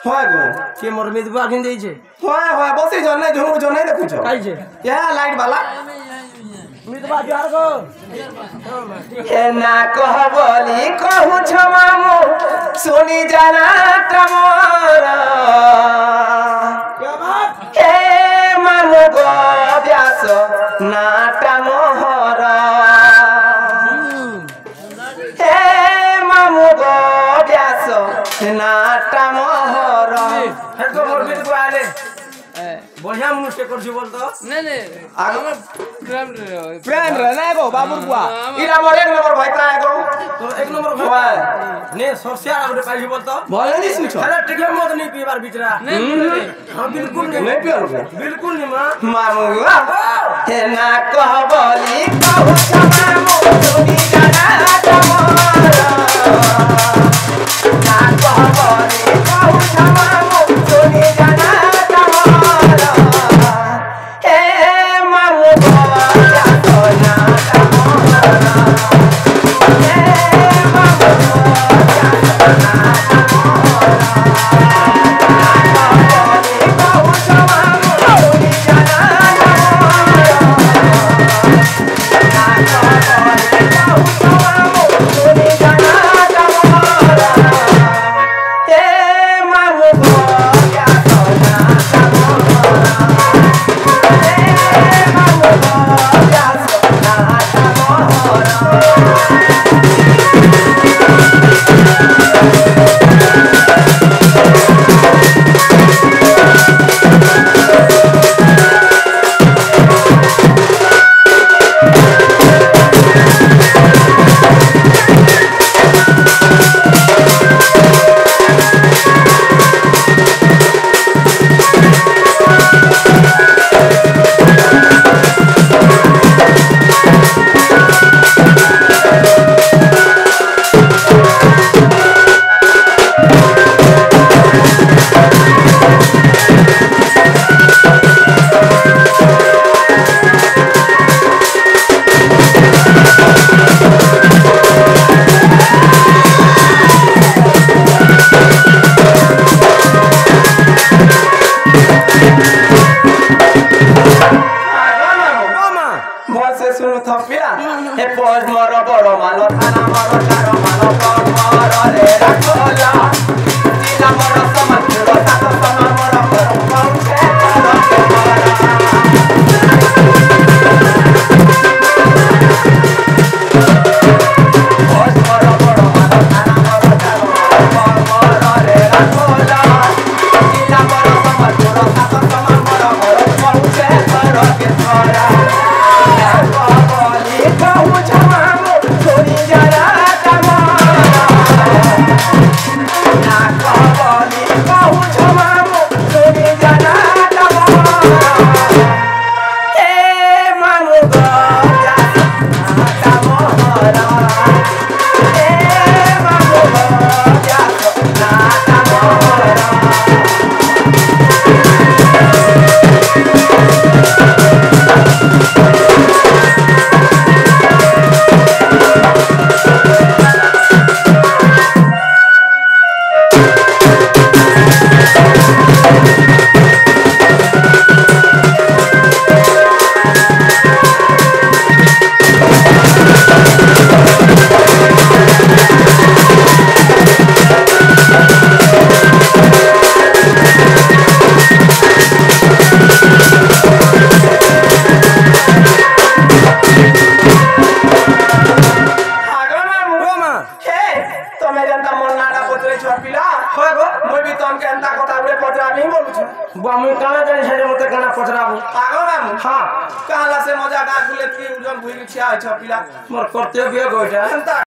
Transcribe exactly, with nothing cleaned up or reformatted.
হয় গো के मोर मिदबा खिन देई छे হয় হয় বসি জন নাই ঝুমুর জন নাই দেখুছ काई छे या लाइट वाला मिदबा जोर को हे ना कह बोली कहू छ मामू सुनी जाना तमोरा क्या बात हे मामू गो व्यास नाटा मोहरा हे मामू गो व्यास नाटा मोहरा हे तो मोर मिदबा आले बढ़िया मनुष्य करछि बोल तो नहीं नहीं आगो प्रेम प्रेम रे ना गो बाबुर बुआ इरा मोर एक नंबर भाईता गो तो एक नंबर होय ने सोसिया आबे पाइछि बोल तो बोले नहीं सुछो अरे ठीक है मत नहीं पीबार बिचरा हां बिल्कुल नहीं नहीं पियो बिल्कुल नहीं मां मामू हे ना कह बोली कहू छ मामू सुनी जाना तमोरा ना कह बोली कहू छ मामू सुनी जाना तमोरा हे मामू गो व्यास नाटा मोहरा हे मामू गो व्यास नाटा हे पोज मरो बड़ो मालो थाना मरो चारो मालो मरो रे रखोला जिला मरो समझरो सातो समा मरो करो पहुंचे करो के मारा पोज मरो बड़ो मालो थाना मरो चारो मालो मरो रे रखोला जिला मरो समझरो सातो समा मरो करो पहुंचे करो के मारा बामु काना जानि छे मते काना पचराबु पागल बामु हां काला से मजा का खुले की उजन भुई छिया छ पिला मोर कर्तव्य गोटा